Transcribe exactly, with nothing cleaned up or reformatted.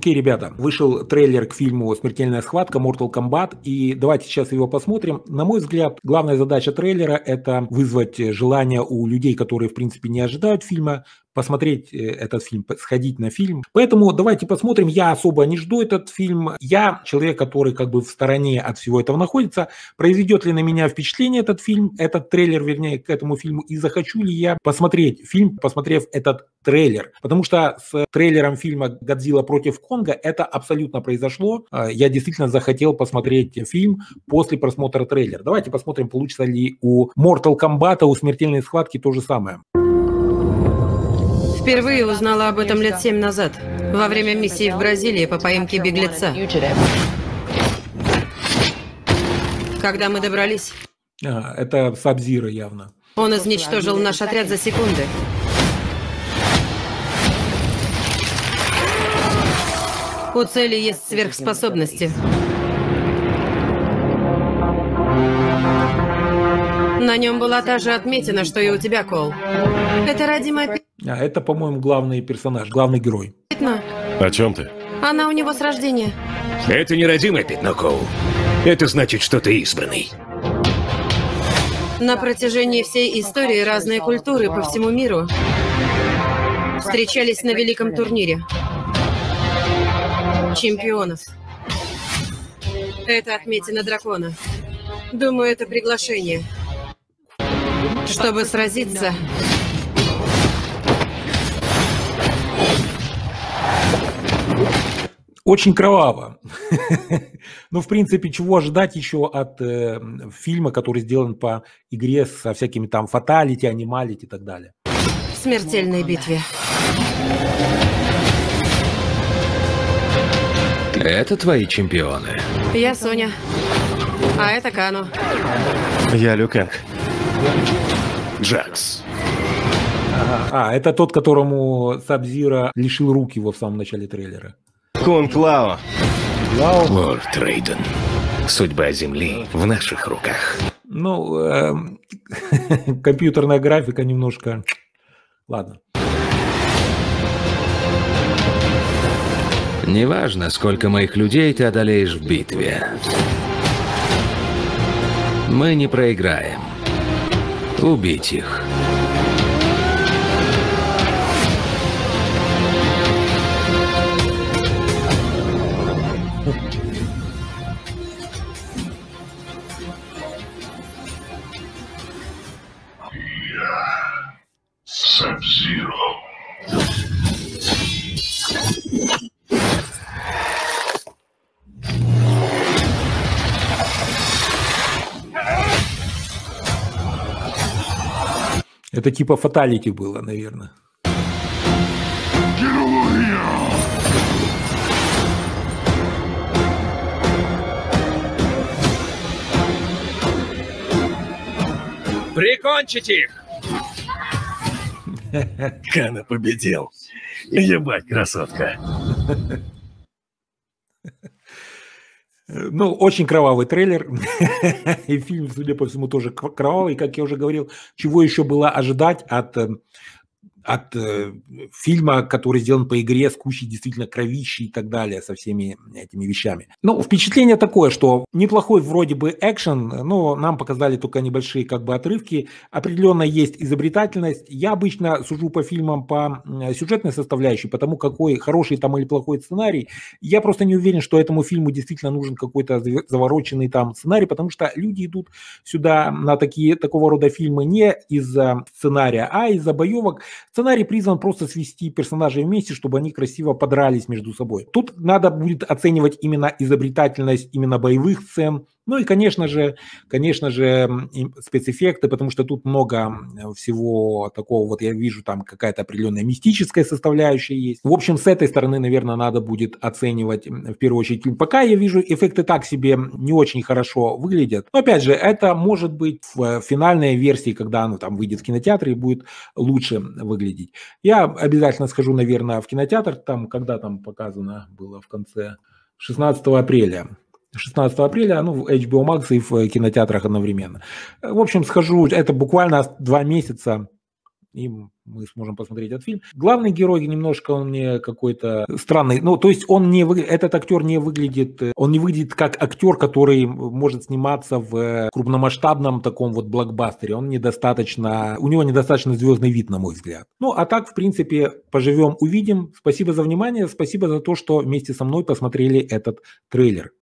Окей, ребята, вышел трейлер к фильму «Смертельная схватка» Mortal Kombat, и давайте сейчас его посмотрим. На мой взгляд, главная задача трейлера – это вызвать желание у людей, которые, в принципе, не ожидают фильма, посмотреть этот фильм, сходить на фильм. Поэтому давайте посмотрим. Я особо не жду этот фильм. Я человек, который как бы в стороне от всего этого находится. Произведет ли на меня впечатление этот фильм, этот трейлер, вернее, к этому фильму, и захочу ли я посмотреть фильм, посмотрев этот трейлер. Потому что с трейлером фильма «Годзилла против Конга» это абсолютно произошло. Я действительно захотел посмотреть фильм после просмотра трейлера. Давайте посмотрим, получится ли у Mortal Kombat, у «Смертельной схватки» то же самое. Впервые узнала об этом лет семь назад, во время миссии в Бразилии по поимке беглеца. Когда мы добрались... А, это Саб-Зиро явно. Он изничтожил наш отряд за секунды. У цели есть сверхспособности. На нем была та же отметина, что и у тебя, Кол. Это родимая... А, это, по-моему, главный персонаж, главный герой. Пятно. О чем ты? Она у него с рождения. Это не родимое пятно, Коул. Это значит, что ты избранный. На протяжении всей истории разные культуры по всему миру встречались на великом турнире чемпионов. Это отметина дракона. Думаю, это приглашение, чтобы сразиться. Очень кроваво. Ну, в принципе, чего ожидать еще от э, фильма, который сделан по игре со всякими там фаталити, анималити и так далее. В смертельной битве. Это твои чемпионы. Я Соня. А это Кану. Я Лю Кэнг. Джакс. Ага. А, это тот, которому Саб-Зиро лишил рук его в самом начале трейлера. Кунг Лао. Лао. Лорд Рейден. Судьба Земли в наших руках. Ну, э, компьютерная графика немножко... Ладно. Неважно, сколько моих людей ты одолеешь в битве. Мы не проиграем. Убить их. Sub-Zero. Это типа фаталити было, наверное. Прикончить их! Кана победил. Ебать, красотка. Ну, очень кровавый трейлер. И фильм, судя по всему, тоже кровавый. Как я уже говорил, чего еще было ожидать от... от э, фильма, который сделан по игре с кучей действительно кровищи и так далее, со всеми этими вещами. Ну, впечатление такое, что неплохой вроде бы экшен, но нам показали только небольшие как бы отрывки. Определенно есть изобретательность. Я обычно сужу по фильмам по сюжетной составляющей, потому какой хороший там или плохой сценарий. Я просто не уверен, что этому фильму действительно нужен какой-то завороченный там сценарий, потому что люди идут сюда на такие, такого рода фильмы не из-за сценария, а из-за боевок. Сценарий призван просто свести персонажей вместе, чтобы они красиво подрались между собой. Тут надо будет оценивать именно изобретательность именно боевых сцен. Ну и, конечно же, конечно же, спецэффекты, потому что тут много всего такого, вот я вижу, там какая-то определенная мистическая составляющая есть. В общем, с этой стороны, наверное, надо будет оценивать в первую очередь фильм. Пока я вижу, эффекты так себе не очень хорошо выглядят. Но опять же, это может быть в финальной версии, когда оно там выйдет в кинотеатре и будет лучше выглядеть. Я обязательно схожу, наверное, в кинотеатр, там, когда там показано было в конце шестнадцатого апреля. шестнадцатого апреля, ну, в эйч би о Max и в кинотеатрах одновременно. В общем, схожу, это буквально два месяца, и мы сможем посмотреть этот фильм. Главный герой немножко он мне какой-то странный. Ну, то есть он не вы... этот актер не выглядит, он не выглядит как актер, который может сниматься в крупномасштабном таком вот блокбастере. Он недостаточно, у него недостаточно звездный вид, на мой взгляд. Ну, а так, в принципе, поживем, увидим. Спасибо за внимание, спасибо за то, что вместе со мной посмотрели этот трейлер.